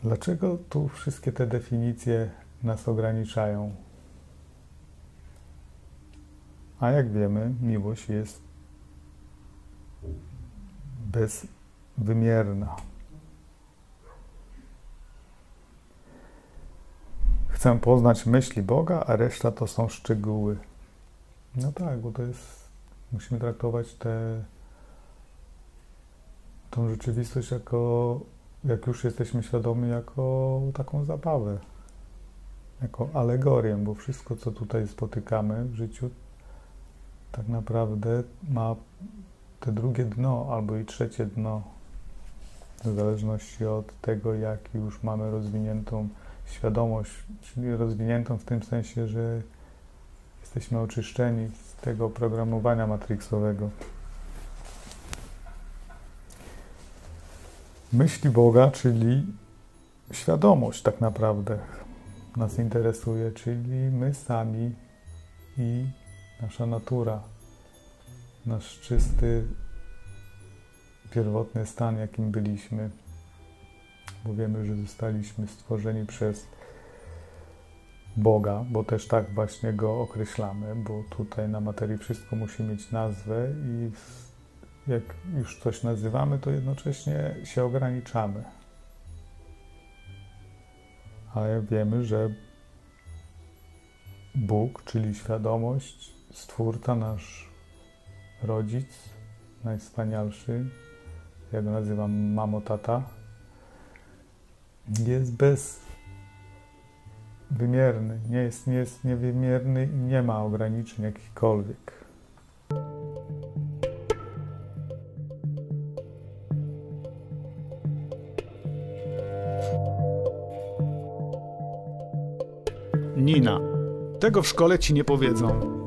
Dlaczego tu wszystkie te definicje nas ograniczają? A jak wiemy, miłość jest bezwymierna. Chcę poznać myśli Boga, a reszta to są szczegóły. No tak, bo to jest... Musimy traktować tą rzeczywistość jako, jak już jesteśmy świadomi, jako taką zabawę, jako alegorię, bo wszystko, co tutaj spotykamy w życiu, tak naprawdę ma te drugie dno, albo i trzecie dno, w zależności od tego, jak już mamy rozwiniętą świadomość, czyli rozwiniętą w tym sensie, że jesteśmy oczyszczeni z tego oprogramowania matrixowego. Myśli Boga, czyli świadomość tak naprawdę nas interesuje, czyli my sami i nasza natura, nasz czysty, pierwotny stan, jakim byliśmy, bo wiemy, że zostaliśmy stworzeni przez Boga, bo też tak właśnie Go określamy, bo tutaj na materii wszystko musi mieć nazwę i jak już coś nazywamy, to jednocześnie się ograniczamy. Ale wiemy, że Bóg, czyli świadomość, Stwórca, nasz rodzic, najwspanialszy, ja go nazywam mamo, tata, jest bezwymierny, jest niewymierny i nie ma ograniczeń jakichkolwiek. Nina. Tego w szkole ci nie powiedzą.